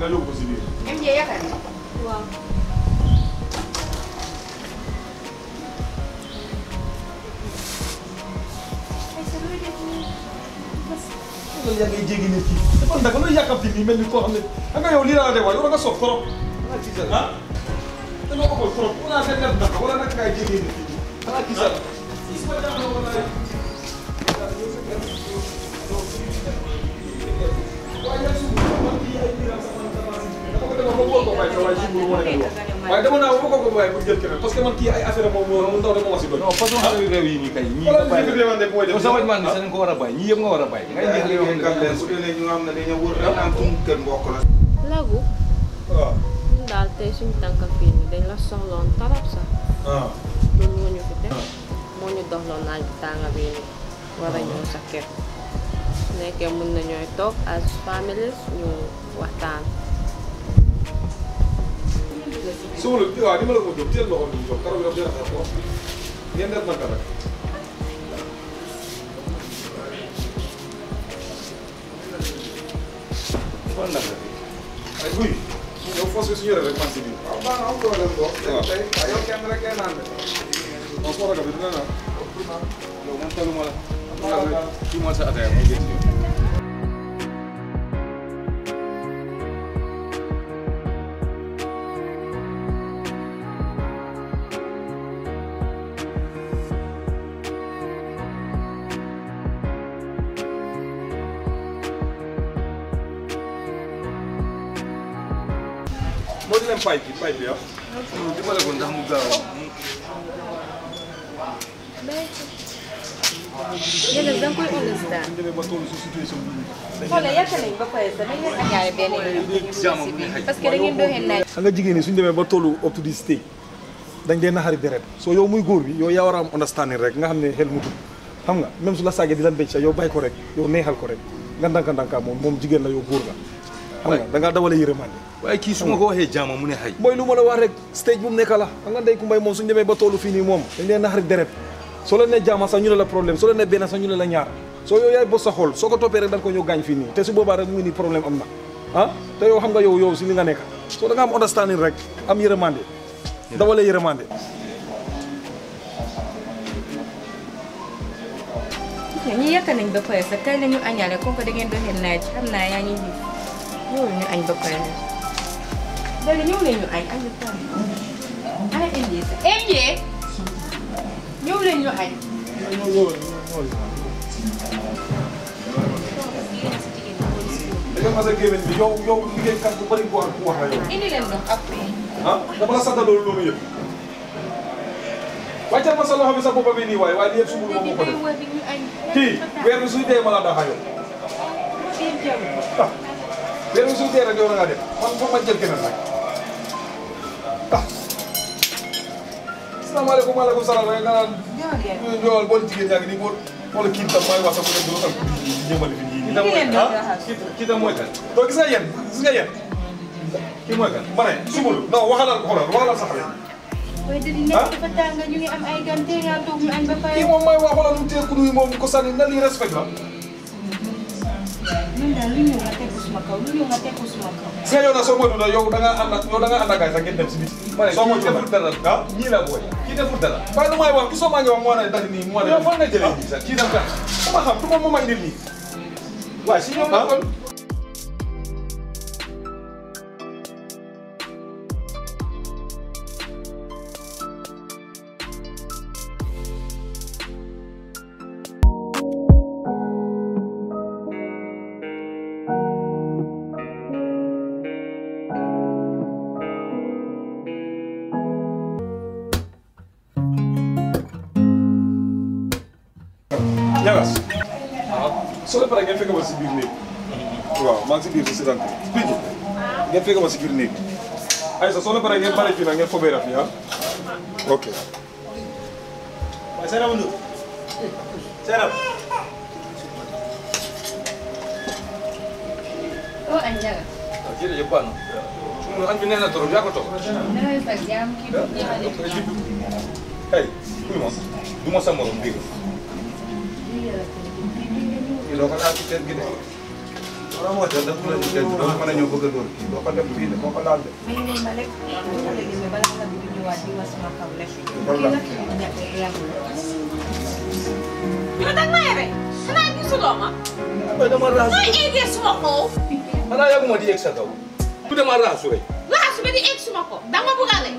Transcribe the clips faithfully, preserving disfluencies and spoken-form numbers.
nga yóbbu ko si biir. M J yaakaar ni waaw. loolu yaa ngi jéggi nit ki dafa naka looy yàkkamti nii mel ni koo xam ne da nga yow lii laa la dee waaye yow da nga soog trop ah da nga ëppal trop wala nga def naka wala naka ngay jéggee nit ki xanaa gisal gis ma jaaxle wala waaye yan suuf man kii ay biiram sax man dama ko demoon ba wóor ko waaye sa waaye jiw moo nekk waaye dama naa ba ko ko waaye pour jël keneen parce que man kii ay affaire moom mu ndaw dama wax si doon non façon xale réew yi nii kay ñii ko bàyyi sa waj man ni sañ ko war a bàyyi ñii yëpp nga war a bàyyi ngay jeex yow Gambian bu dee ñu nga xam ne dañoo wër rek am suñu kër mbokk la Lagu waaw ñun daal tey suñu tànka fii nii dañ la soxloon tarap sax ah loolu moo ñu fi teg moo ñu doxloon naaj bi tànga bii nii war a ñëw sa kër su nekkee mun nañooy toog as families ñu waxtaan suul waaw ni ma la ko jóg teel loxo ni jóg karo bi daf dina ko ngeen def naka nag fan nag ay guy yow fos bi su ñëwee rek man si biir waaw baax na am problème boo tey yow kenn rek kenn naan de moom foo ragal bi dina naan yow man taluma la kii moo sa ataaya moo gën moo di leen pipe bi pipe bi ah. dimbale ko ndax mu gaaw a. yéen a da nga koy understand. suñu demee ba toll si situation bi. xoolal yaakaar nañu ba pare sax dañ leen a ñaare benn yoon parce que da ngeen doxee naaj. xam nga jigéen ñi suñu demee ba tollu up to this stage dañ dee naxari deret soo yow muy góor bi yow yaa war a am understanding rek nga xam ne xel mu dugg xam nga même su la saagee di la mbéj sax yow bàyyi ko rek yow neexal ko rek nga ndanka ndanka moom moom jigéen la yow góor nga xam nga da ngaa dawale yërëmande waaye kii su ma ko waxee jaama mu ne xay mooy lu ma la wax rek stage bu mu nekk la xam nga ndey ku mbay moom suñu demee ba tollu fii nii moom dañ dee naxari deret soo leen ne jaama sax ñu ne la problème soo leen ne benn sax ñu ne la ñaar soo yow yaay bos sa xol soo ko toppee rek da nga ko ñëw gaañ fii nii te su boobaa rek mu ngi nii problème am na ah te yow xam nga yow yow si li nga nekk soo da nga am understanding rek am yërëmande dawale yërëmande ñi yaakaar nañ ba pare sax kay la ñu añaale comme que da ngeen doxee naaj xam naa yaa ngi gis ñëw ñu añ ba pare léegi ñëw leen ñu añ añ ba pare ana M J sax M J ñëw leen ñu añ. da nga mas a gémmiñ bi yow yow liggéeykat bu bëri bu wax bu wax la yow. indi leen ndox après. ah dama la sant loolu loolu yëpp. wàccal ma sa loxo bi sa bopp bi nii waaye waaye li yëpp sumbul moom moo ko def. kii weer bi suy dee ma la daxa yow. ah weer bi suy dee rek yow da ngaa def man foog ma jël keneen rek ah. asalaamaaleykum maaleykum salaam rek nga naan. ñëwal boole jigéen ñaa ngi nii bool boole kii tam mooy wax sa ku nekk dina am jëmale fi nii. kii kii tam mooy kan. donc gis nga yéen gis nga yéen kii mooy kan ma ne subul non waxalal xoolal waxalal sax rek. waaye da di nekk dafa tàng ñu ngi am ay gan te nga toog ñu añ ba pare. kii moom mooy wax xoolal lu tee kudu yi moom ko sànni na lii respect la. ñun daal lu ñëw nga tegu suma kaw lu ñëw nga tegu suma kaw. gis nga yow nag soo moytuwul nag yow da ngaa ànd ak yow da ngaa ànd ak ay sax ngeen dem si biti. ma ne soo moytuwul deful dara ah ñii la booy kii deful dara. waaye lu may wax gisoo maa ngi wax moo ne dali nii moo ne. yow fan nga jëlee lii sax kii dem kan dama xam du moom moo ma indil lii. waaye si ñoom la kon. Nyakass soo leen paree ngeen fekk ma si biir néeg waaw maa ngi si biir si séddante bi ngeen fekk ma si biir néeg ayisa soo leen paree ngeen pare fii nag ngeen fobeera fii ah ok. waaye Seydou Ndour Seydou. oo añ Ndiaga. waaw jërëjëf baax na. añ bi neex na trop yaa ko toog. dangay fag jaam kii bi jeexale. hey kuy ma du ma sa morom dégg nga. loo ko daal ci kër gi de. vraiment da dafa la ñu dégg doo mën a ñëw bëgg a dóor kii doo ko def fii de boo ko laal de. mais ñu ne ma rek ñu ne la gis bala nga bi ñëwaat di ma sama kaw rek. Walla. kii nag ñàkk a yàggul. yow da nga ma yebe xanaa gisuloo ma. waaye dama raas. nooy eggee suma kaw. xanaa yàgguma di yegg sa kaw. bu dama raasu rek. laasu ba di egg suma kaw da nga bëgg a lekk.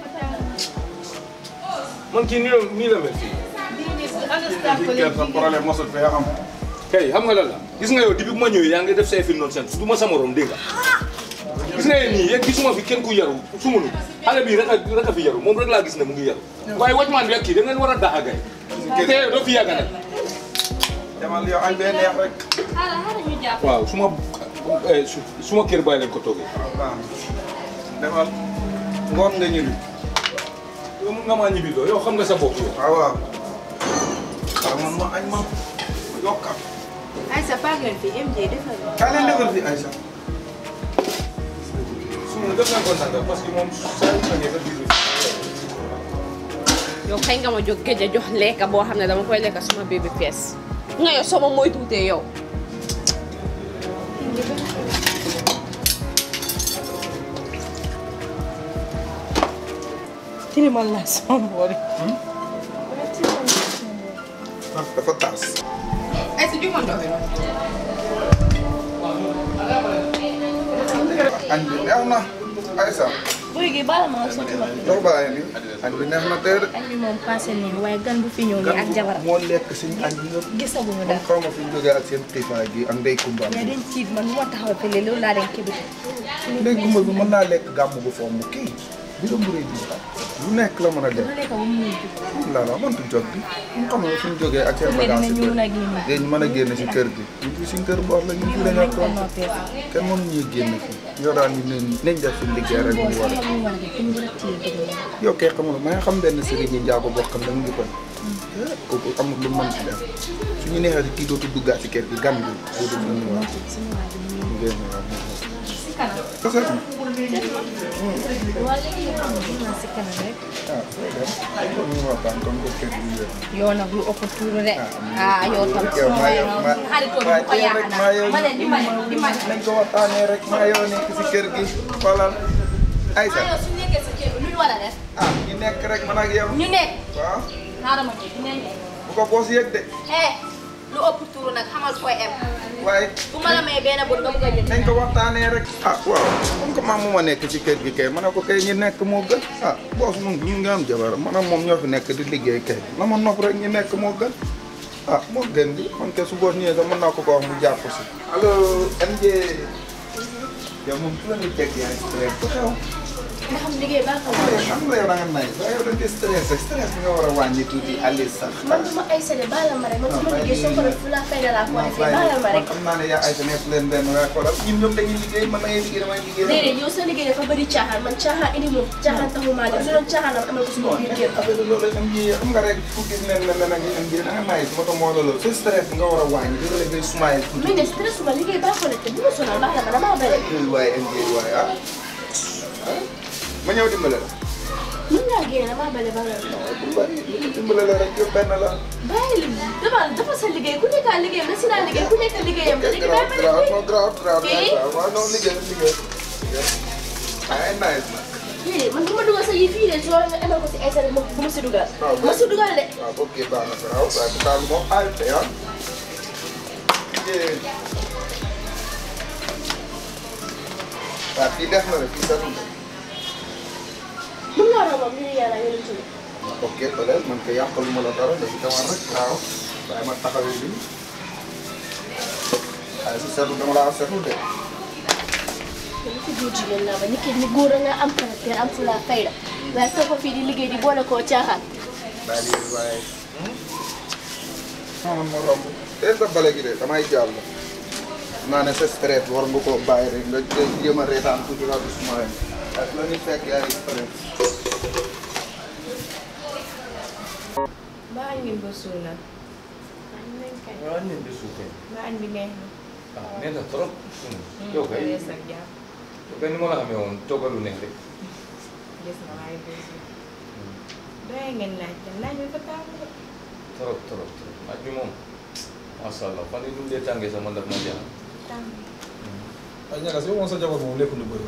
man kii nii la nii la mel fii. kii sa problème mosul fee am. kay xam nga lan la gis nga yow depuis bu ma ñëwee yaa ngi def say film noonu seen du ma sa morom dégg nga. gis nga yéen nii yéen gisuma fi kenn ku yaru sumunu xale bii rek a rek a fi yaru moom rek laa gis ne mu ngi yaru. waaye wàccumaan bi ak kii da ngeen war a daax a gay. te doo fi yàgg nag. demal yow añ bee neex rek. waaw su ma su ma kër bàyyi leen ko toogee. waaw demal ngoon nga ñibbi. yow mun nga maa ñibbi loo yow xam nga sa bopp yow. waaw waaw. waaw man ma añ ma ma yokkal. Aïssa Paguel fi M J defal ma. kaa leen defal fi Aïssa. su ma def nañ ko sànq parce que moom saa yu ma ñëwee ba biir yow xëy nga ma jóg géej a jox lekka boo xam ne dama koy lekka suma bébé fees nga yow soo ma mooy tuutee yow. tilimal la sama boori. dafa taas. Aïssa ju ma doxee noonu. añ bi neex na Aïssa. buy gi bala ma sotti ma. jox bàyyi ni añ bi neex na tey de. añ bi moom passé nii waaye gan bu fi ñëw nii ak jabaram. moo lekk suñu añ bi yëpp. gisaguñu daal. xaw ma fi ñu jógee ak seen xiifaay gi ak ndey kumba. mais dañ ciit man bu ma taxaw fële loolu laa dem kii bi. ndey kumba bi mën naa lekk gàmm gu fomm kii bi la mburee bi lu nekk la mën a def. ma lekk ba mu ñëw ji. la la mëntu jot bi mu xam nga fi ñu jógee ak seen bagage yi dañ mën a génn si kër gi ñu fi suñ kër boor la ñu fi dañoo toog kenn mënu ñuy génn fii yow daal ñu ne nañ def suñ liggéey rek mu war a yow kay xamul ma nga xam benn sëriñ ñi njaago boo xam da mu ngi kon kooku amul lu mën si def suñu neexee si kii dootu duggaat si kër gi gan bi doo def lu ñu war ngeen waaw kese yow nag lu ëpp tuuru de. ah yow tam sama yow xaritoo bi ko yaakaar ma ne di ma ne di ma ne. nañ ko waxtaanee rek maa yoo nekk si kër gi xoolal Aïssa. yow su nekkee sa kër lu ñu war a def. ah ñu nekk rek man ak yow. ñu nekk. waaw. xaaral ma dégg dinañ nekk. bu ko boos yëg de. eh lu ëpp tuuru nag xamal koy em. waaye. bu ma la may benn bët nga bëgg a jël. nañ ko waxtaanee rek. ah waaw comme que maam mu ma nekk ci kër gi kay ma ne ko kay ñi nekk moo gën ah boos moom ñu nga am jabar man ak moom ñoo fi nekk di liggéey kay na ma nopp rek ñi nekk moo gën ah moo gën di man kay su boos ñëwee sax mën naa ko ko wax mu jàpp si. allo M J. yow moom fu la ñu teg yaa ngi stress bu xew. nga xam liggéey baax na. xam nga yow da nga nay waaye yow da nga stress rek stress bi nga war a wàññi tuuti Aliou sax. man du ma ay sede baala ma rek man su ma liggéey soo ko def fu la fay da laa ko defee baala ma rek. xam naa ne yaa ay sa nekk leen benn waaye xoolal ñun ñoom dañuy liggéey man dangay liggéey damay liggéey. déedéet yow sa liggéey dafa bëri caaxaan man caaxaan indi moom caaxaan taxu maa jóg su doon caaxaan am amal ko suñu biir kër. affaire loolu am ji xam nga rek fu gis ne ne nag am ji da nga may su ma ko moo loolu sa stress nga war a wàññi di la ngay smile tuuti. mais de stress ma liggéey baax na te bu ma sonal baax na ma damaa bëri. waaye M J waaye ah ma ñëw dimbale la. mën ngaa génne damaa bëri ba nga. dimbale la rek yow benn la. bàyyi dafa dafa sa liggéey ku nekk liggéeyam la si naa liggéey ku nekk liggéeyam la léegi bàyyi ma liggéey. non grave grave waaw non liggéey liggéey ay nice na. déedéet man bu ma dugal sa yi fii de soo nga amal ko si ay sa bu ma si dugal. waaw bu ma si dugal de. waaw ok baax na waaw waaye bu taal moom aay te ah. waaw fii def na rek fii sax mën naa la moom li ñu yàlla yéen a tudd. ok peut-être man kay yàqaluma la dara léegi dama rek waaw waaye ma taxawee lii waaye si seetlu dama laa seetlu de. li ci góor jigéen laa ba ni ki ni góor a nga am caractère am fu laa fayda waaye toog ko fii di liggéey di boole koo caaxaan. daal di waaye. non man ma romb. tey sa bale gi de damay jàll. naa ne sa stress war nga koo bàyyi rek nga jéem a reetaan tuuti la doucement yi. ak la ñuy fekk yaa ngi stress. mbaa ngeen ba suul nag. waaw añ nañ ba suul kay. mbaa añ bi neex na. ah neex na trop. yow kay rees ak jàmm. yow kay ni ma la xamee woon toogal lu neex rek. gis na waaye bés bi. doy ngeen naaj te naaj bi fa tàng de. trop trop trop naaj bi moom macha allah fan yii nu mu dee tàngee sax man daf ma jaaxal. tàng ay Nyakass yow moom sa jabar moom lekk lu bëri.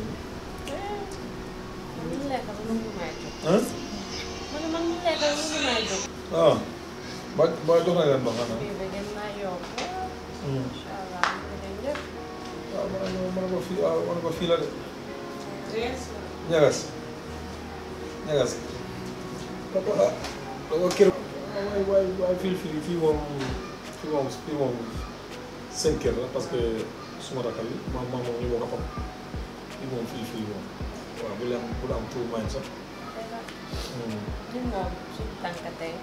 man mu lekk ba mu may jóg. ah. man man mu lekk ba mu may jóg. ah ba ba jox na leen ba xanaa. fii ba ngeen naa yokk. incha allah mu ngi leen waaw man ma man ko fii waaw man ko fii la de. Nyakass Nyakass papa ah dama kër. waay waay waay fii fii fii moom fii moom fii moom seen kër la parce que suma rakal yi maam maam moom ñu bokk a xam fii moom fii fii moom waaw bu leen bu am tout mañ sax. ñun moom suñu tànk tey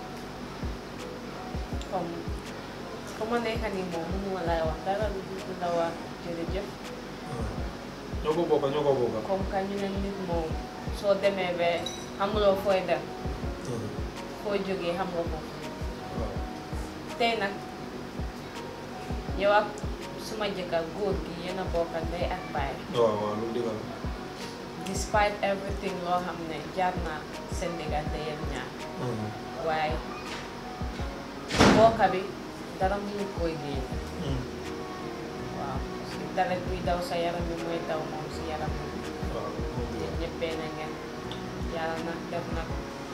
comme comme nekk nii moom mënu ma lay wax dara lu dul la wax jërëjëf. ñoo ko bokk ñoo ko bokk. comme que ñu ne nit moom soo demee ba xamuloo fooy dem. foo jógee xam nga ko. tey nag yow ak suma jëkkër góor gi yéen a bokk ndey ak baay. waaw waaw loolu dëgg la. despite everything loo xam ne jaar naa seen diggante yéen ñaar. waaye bokka bi dara mënu koy génn. waaw parce que dara buy daw sa yaram bi mooy daw moom si yaram bi. waaw yéen ñëppee na ngeen yàlla nag def nag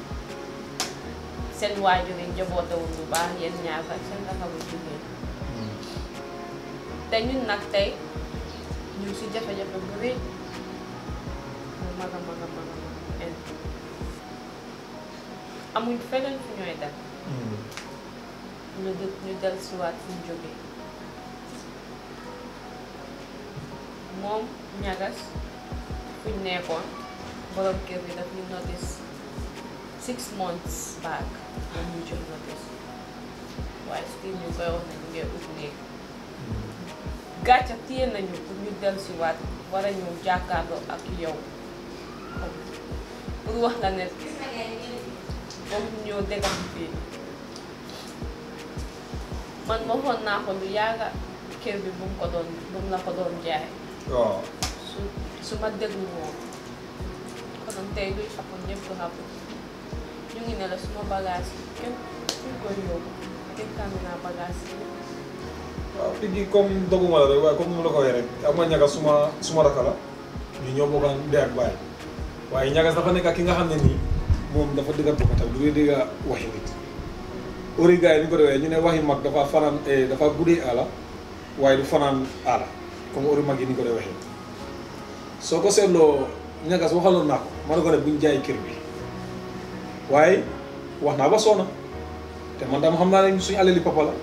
seen waajur yi njabootawul bu baax yéen ñaar ak seen naka bu jigéen. te ñun nag tey ñu si jafe-jafe bu rëy mu mag a mag a mag a mag amuñ feneen fu ñooy dem. ñu dë ñu del siwaat fu ñu jógee moom Nyakass fu ñu nekkoon borom kër bi daf ñu notice six months back moom ñu jot notice waaye still ñu koy wax ne ñu ngi ut néeg gàcca téye nañu pour ñu del siwaat war a ñëw jàkkaarloo ak yow pour wax la ne comme ñoo dégam fii man waxoon naa ko lu yaaga kër bi bu mu ko doon bu mu la ko doon jaay. waaw. su su ma déglu woon konoon tey luy xapoon ñëpp du xapoon ñu ngi ne la suma bagage yi kenn kuñ koy yóbbu kenn tànn naa bagage yi. waaw fii comme doguma la rek waaye comme ni ma la ko waxee rek am nga Nyakass suma suma rakk la ñu ñoo bokk ndey ak baay waaye Nyakass dafa nekk ki nga xam ne nii moom dafa dëgg bokkatal du dee dëgg waxi nit. ori gars yi ni ko defee ñu ne waxi mag dafa fanaan dafa guddee aala waaye du fanaan aala comme ori mag yi ni ko dee waxee soo ko seetloo Nyakass waxaloon naa ko ma ne ko ne buñ jaay kër bi waaye wax naa ba soona te man dama xam naa ne suñu alali papa la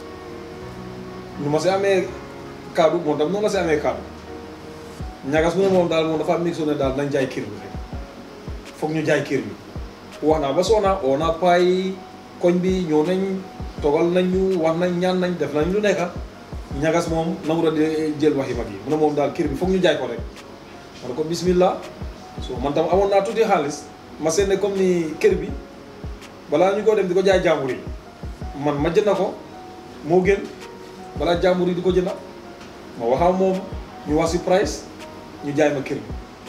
nu ma si amee kaddu moom tam noonu la si amee kaddu Nyakass mu ne moom daal moom dafa mix ne daal nañ jaay kër bi rek foog ñu jaay kër bi wax naa ba soona oo naa payi koñ bi ñëw nañ togal nañ ñu wax nañ ñaan nañ def nañ lu nekk Nyakass moom nangu di jël waxi mag yi mu ne moom daal kër bi foog ñu jaay ko rek ma ne ko bismillah so man tam amoon naa tuuti xaalis ma seen ne comme ni kër bi balaa ñu ko dem di ko jaay jàmbur yi man ma jënd ko moo gën balaa jàmbur yi di ko jënd ma waxaa moom ñu wax si price ñu jaay ma kër bi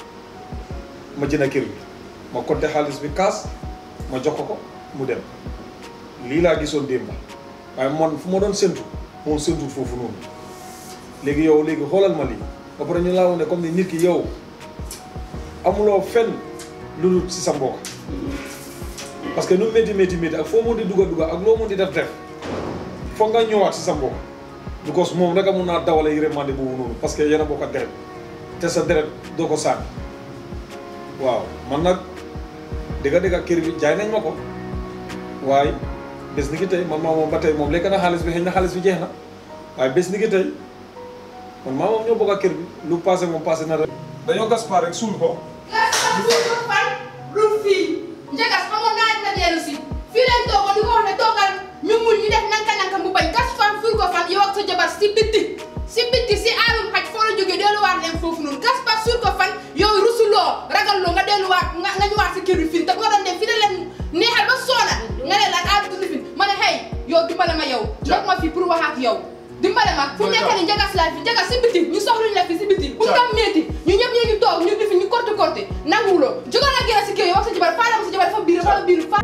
ma jënd kër bi ma compté xaalis bi kaas ma jox ko ko mu dem lii laa gisoon démb waaye man fu ma doon séntu moom séntuut foofu noonu léegi yow léegi xoolal ma lii ba pare ñu laa wax ne comme ni nit ki yow amuloo fenn lu dul si sa mbokk parce que nu métti métti métti ak foo mën di dugga dugga ak loo mën di def def foog nga ñëwaat si sa mbokk because moom rek amun naa dawale yërmande boobu noonu parce que yéen a bokk a deret te sa deret doo ko sànni waaw man nag dëgga dëgga kër bi jaay nañ ma ko waaye bés ni ki tey man maa moom ba tey moom lekk na xaalis bi xëy na xaalis bi jeex na waaye bés ni ki tey man maa moom ñoo bokk a kër bi lu passé moom passé na rek dañoo gas paa rek suul ko gas suul ko fan lu fii Nyakass xamoon naa dina dellu si fii leen toogoon di ko wax ne toogal ñu mun ñu def nanka nanka mu bañ gas fan suul ko fan yow ak sa jabar si bitti si bitti si aalum xaj foo la jógee delluwaat leen foofu noonu gas fa suul ko fan yow rusuloo ragalloo nga delluwaat nga nga ñëwaat si kër bi fii te nga doon dem fii da leen neexal ba soona nga ne lan aar dund fi ma ne xëy yow dimbale ma yow ndox ma fii pour wax ak yow dimbale ma fu nekk ni Nyakass laa fi Nyakass si biti ñu soxluñ la fi si biti bu nga metti ñu ñëpp ñu ngi toog ñu di fi ñu korte korte nanguwuloo jógal na génn si kër yow wax sa jabar faale ma sa jabar dafa biir dafa biir fa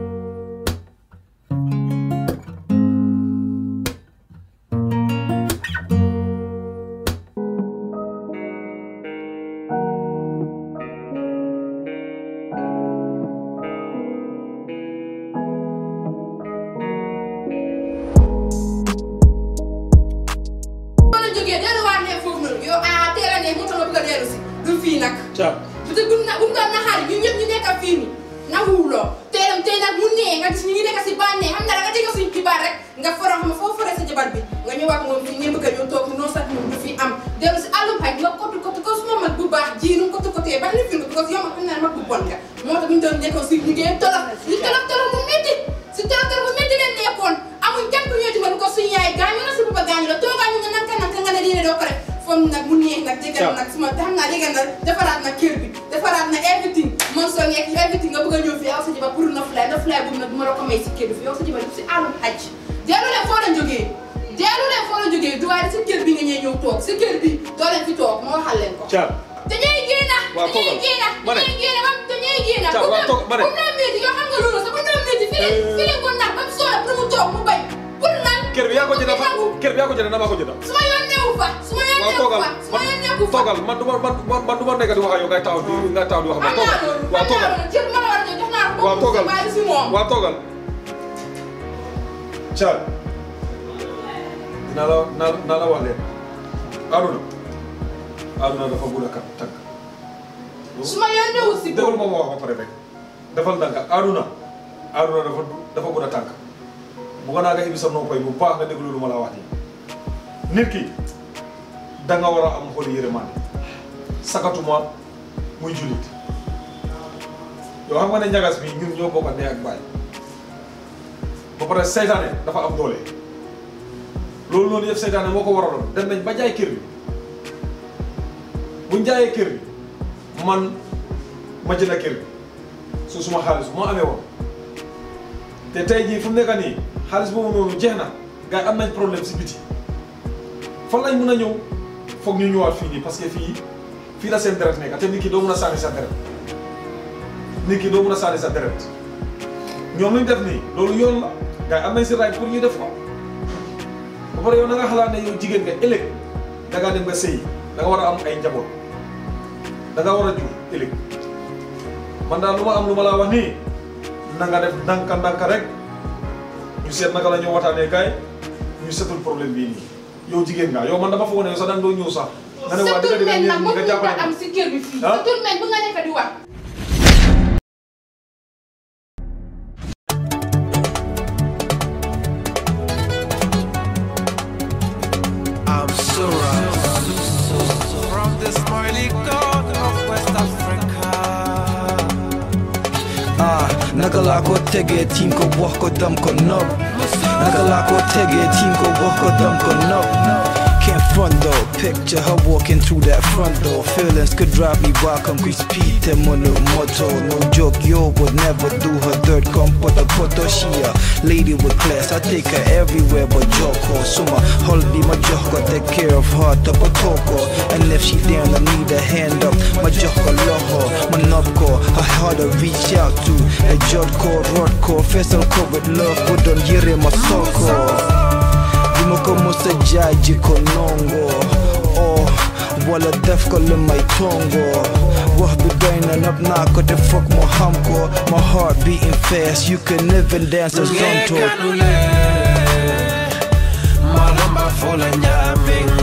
fii nag. Thiam. bu te bu na bu mu doon naxaari ñun ñëpp ñu nekk fii nii nanguwuloo tey dem tey nag mu nee nga gis ñu ngi nekk si bànnee xam nga da nga dégg suñu xibaar rek nga foro xam foo foree sa jabar bi nga ñëwaat moom fii ngeen bëgg a ñëw toog non sax moom du fi am dellu si àllum xaj nga kotu kotu ko suma mag bu baax ji nu kotu kotee ba ni fi nga parce que yow ma xam naa mag bu bon nga moo tax ñu doon nekkoon si liggéey tolof li tolof tolof bu métti si tolof tolof bu métti leen nekkoon amuñ kenn ku ñëw ci man ko suñu yaay gaañu na si papa gaañu la toogaa ñu nga nanka nanka nga ne lii doo ko rek fom nag mu neex nag dégg nag suma xam naa dégg na defaraat na kër bi defaraat na everything man soo nekk everything nga bëgg a ñëw fi yow sa jiba pour na fly na fly boobu nag du ma la ko may si kër bi fi yow sa jiba def si àllum xaj dellu leen foo la jógee dellu leen foo la jógee du waaye si kër bi nga ñëw ñëw toog si kër bi doo leen fi toog moo waxal leen ko te ñooy génn dañuy génn dañuy génn ba dañuy génn bu na métti yow xam nga loolu sax bu na métti fi leen fi leen ko nag ba mu soola pour mu toog mu bañ pour lan kër bi yaa ko jënd kër bi yaa ko jënd na maa ko jënd su ma yoon newu fa su ma yoon newu fa su ma yoon newu fa toogal man du ma man man du ma nekk di wax ak yow ngay taxaw di ngay taxaw di wax ak toogal waaw toogal cër ma la war a jox naa ko waaw toogal bàyyi si moom waaw toogal Thiam dinaa la naa naa la wax leen Aruna Aruna dafa gudd a kat tànk su ma yoon newu si déglu ma ma wax ba pare rek defal ndànk Aruna Aruna dafa dafa gudd a tànk bu ko naa nga ibi sa noppay bu baax nga déglu lu ma la wax nii nit ki da nga war a am xol yërmande sakatuma muy jullit yow xam nga ne ñagas bi ñun ñoo bokk ndey ak baay ba pare seytaane dafa am doole loolu noonu yëpp seytaane moo ko waraloon dem nañ ba jaay kër bi buñ jaayee kër bi man ma jënd kër bi su suma xaalis moo amee woon te tey jii fu mu nekk nii xaalis boobu noonu jeex na gars yi am nañ problème si biti fan lañ mën a ñëw foog ñu ñëwaat fii nii parce que fii fii la seen deret nekk te nit ki doo mën a sànni sa deret nit ki doo mën a sànni sa deret ñoom luñ def nii loolu yoon la gars yi am nañ si raay pour ñu def ko ba pare yow na nga xalaat ne yow jigéen nga ëllëg da ngaa dem nga sëy da nga war a am ay njaboot da nga war a jur ëllëg man daal lu ma am lu ma laa wax nii na nga def ndànka ndànka rek ñu seet naka la ñu waxtaanee gaay ñu seetul problème bii nii yow jigéen nga yow man dama foog ne yow sax daan doo ñëw sax. nga ne waa dëgg dëgg ngeen nga jàppale am si kër bi fii. settlement bu nga nekk di wax. I'm Sura from the smiling God of West Africa. Ah, naka laa ko tegee tiim ko wax ko dam ko nopp. Naka laa ko tegee tiim ko wax ko dam ko nopp. Can't front though, picture her walking through that front door. Feelings could drive me back on quick speed, them on the motto. No joke, yo would never do her dirt. Come put a photo, she a lady with class. I take her everywhere but Joko. So my holiday, my Joko, take care of her, top a toko. And if she down, I need a hand up. My Joko love her, my nubco. I hard to reach out to. A jod called rod call, festival call with love, but don't hear him my soul call. Moko musa jaji konongo oh wala def ko le may tongo wax bi doyna nap na ko de fuck mo xam ko my heart beating fast you can even dance a zonto Malamba fola nyaming